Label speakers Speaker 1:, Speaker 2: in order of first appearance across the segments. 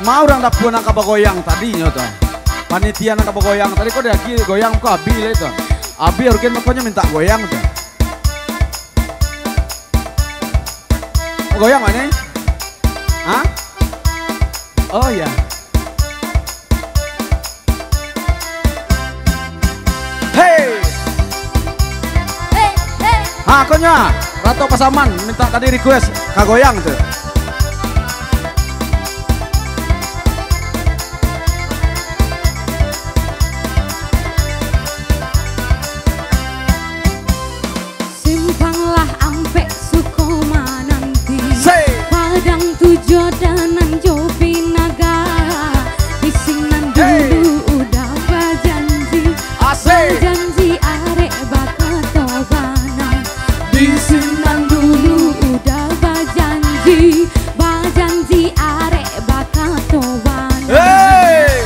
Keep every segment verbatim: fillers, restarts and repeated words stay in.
Speaker 1: mau orang dapur nak apa goyang tadinya tuh. Panitia nak apa goyang tadi kok dia goyang kok Abi itu. Abi harusnya makanya minta goyang tuh. Goyang mana? Hah? Oh ya. Hey.
Speaker 2: Hey, hey.
Speaker 1: Ah, konya Ratu Pasaman minta tadi request kagoyang tuh.
Speaker 2: Simpanglah ampe Sukoma nanti.
Speaker 1: Say.
Speaker 2: Padang Tujuh Danan Jopinaga. Di sinan dulu
Speaker 1: Hey.
Speaker 2: udah berjanji.
Speaker 1: Asik.
Speaker 2: Janji arek bakal tobana. Di sinan dulu udah berjanji. Berjanji arek bakal tobana.
Speaker 1: Hey.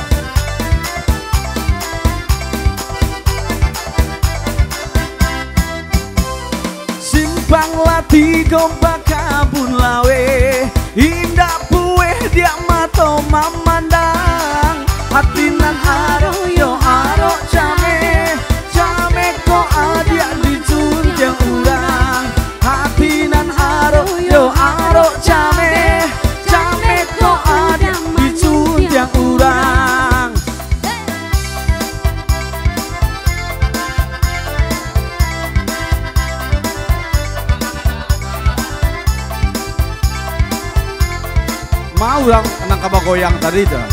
Speaker 1: Simpanglah tiga bakabun lawe. Indah bueh dia mato mamandang. Hatinan aro yo aro came. Came ko adia dicunjang urang. Hatinan aro yo aro came. Came ko adia dicunjang urang. Mau yang nang kabagoyang tadi tuh.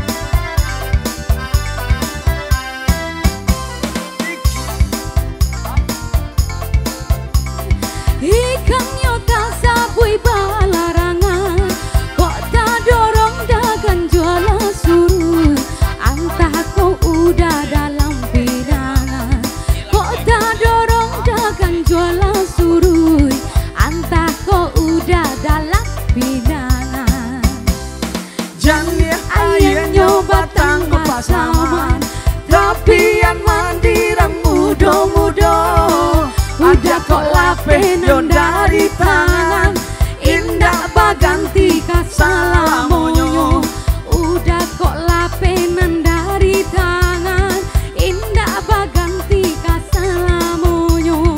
Speaker 2: Ikan nyota sabui balarangan. Kok tak dorong dagan jualan suruh. Antah kau udah dalam pirangan. Kok tak dorong dagan jualan suruh. Antah kau udah dalam pirangan.
Speaker 1: Jangan ayah nyoba tangguh pasaman. Tapi yang mandiran mudo-mudo. Ada kok lapen yon dari tangan. Indah baganti kasalamonyo.
Speaker 2: Udah kok lapenan dari tangan. Indah baganti kasalamonyo.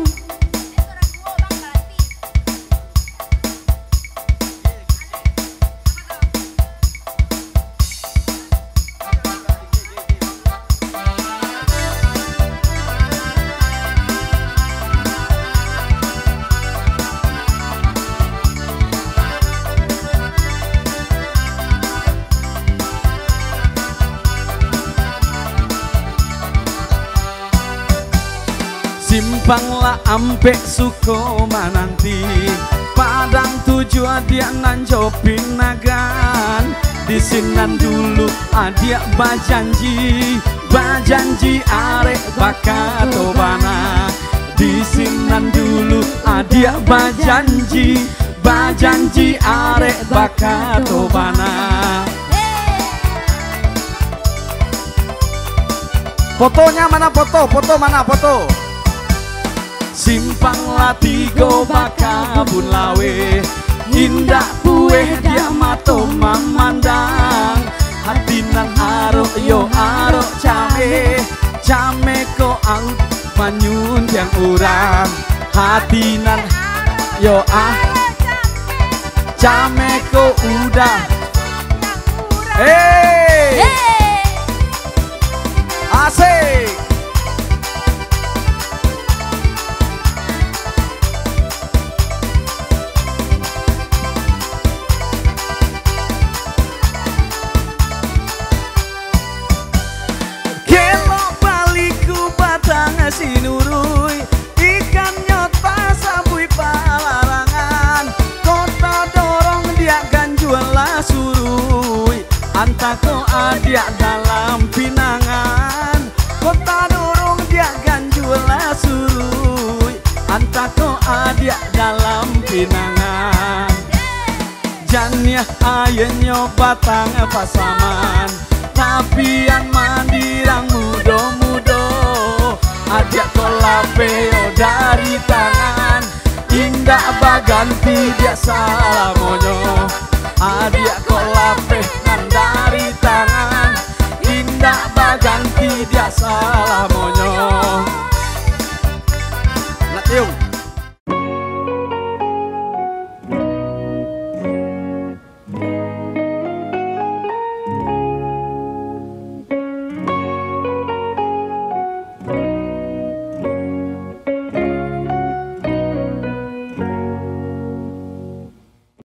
Speaker 1: Simpanglah ampe Sukoma nanti. Padang Tujuh adia nan Jopinagan. Di sinan dulu adia bajanji. Bajanji arek bakal tobana. Di sinan dulu adia bajanji. Bajanji arek bakal tobana. Fotonya mana foto? Foto mana foto? Simpanglah tiga bakabun lawe. Indah bueh dia mato mamandang. Hatinan aro yo aro came. Came ko out manyun yang urang. Hatinan yo ah. Came ko udah. Hey, asik. Sinurui ikan nyota sabui palarangan. Kota dorong dia ganjualah surui. Antako adia dalam pinangan. Kota dorong dia ganjualah surui. Antako adia dalam pinangan. Jania ayen nyoba tang pasaman. Tapi yang mandirang mudo-mudo. Ajak kolapeo dari tangan. Indah baganti dia salamonyo. Ajak kolape tidak salah monyo.